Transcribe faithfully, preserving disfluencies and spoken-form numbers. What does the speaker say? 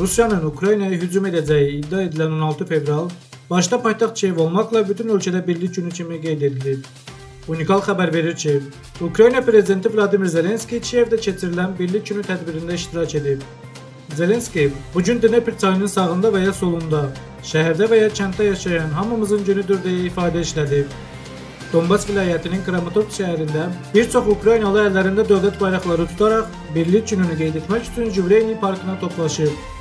Rusiyanın Ukraynaya hücum edeceği iddia edilen on altı fevral, başta paytaxt Kiyev olmakla bütün ölkədə birlik günü kimi qeyd edilib. Unikal xəbər verir ki, Ukrayna prezidenti Vladimir Zelenski Kiyevdə keçirilən birlik günü tədbirində iştirak edib. Zelenski, bugün Dnepr çayının sağında və ya solunda, şəhərdə və ya kənddə yaşayan hamımızın günüdür deyə ifadə işlədib. Donbas vilayətinin Kramatorsk şəhərində bir çox Ukraynalı əllərində dövlət bayraqları tutaraq birlik gününü qeyd etmək üçün Juvleni parkına toplaşıb.